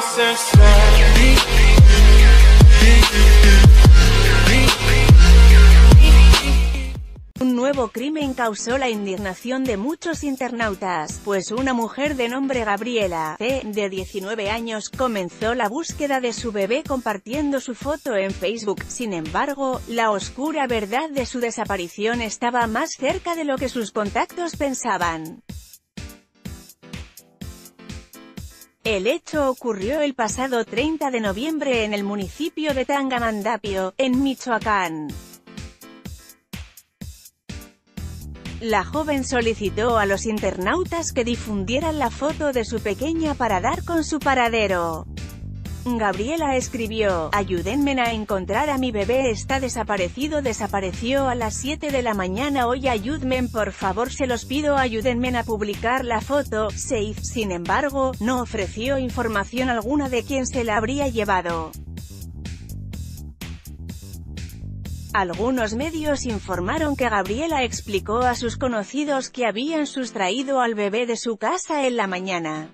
Un nuevo crimen causó la indignación de muchos internautas, pues una mujer de nombre Gabriela C., de 19 años, comenzó la búsqueda de su bebé compartiendo su foto en Facebook. Sin embargo, la oscura verdad de su desaparición estaba más cerca de lo que sus contactos pensaban. El hecho ocurrió el pasado 30 de noviembre en el municipio de Tangamandapio, en Michoacán. La joven solicitó a los internautas que difundieran la foto de su pequeña para dar con su paradero. Gabriela escribió: "Ayúdenme a encontrar a mi bebé, está desaparecido, desapareció a las 7 de la mañana hoy, ayúdenme por favor, se los pido, ayúdenme a publicar la foto". Sin embargo, no ofreció información alguna de quién se la habría llevado. Algunos medios informaron que Gabriela explicó a sus conocidos que habían sustraído al bebé de su casa en la mañana.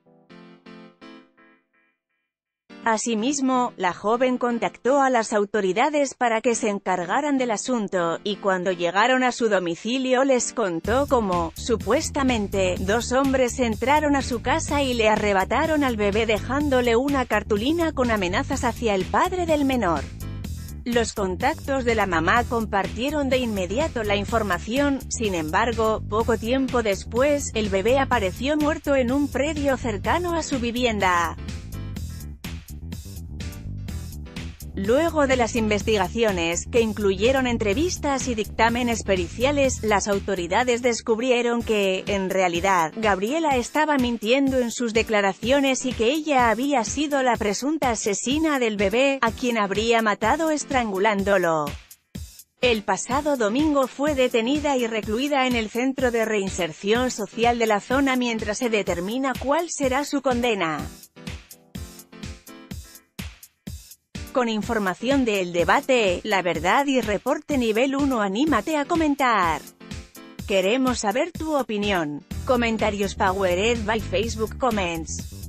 Asimismo, la joven contactó a las autoridades para que se encargaran del asunto, y cuando llegaron a su domicilio les contó cómo, supuestamente, dos hombres entraron a su casa y le arrebataron al bebé dejándole una cartulina con amenazas hacia el padre del menor. Los contactos de la mamá compartieron de inmediato la información. Sin embargo, poco tiempo después, el bebé apareció muerto en un predio cercano a su vivienda. Luego de las investigaciones, que incluyeron entrevistas y dictámenes periciales, las autoridades descubrieron que, en realidad, Gabriela estaba mintiendo en sus declaraciones y que ella había sido la presunta asesina del bebé, a quien habría matado estrangulándolo. El pasado domingo fue detenida y recluida en el Centro de Reinserción Social de la zona mientras se determina cuál será su condena. Con información de El Debate, La Verdad y Reporte Nivel 1, anímate a comentar. Queremos saber tu opinión. Comentarios powered by Facebook Comments.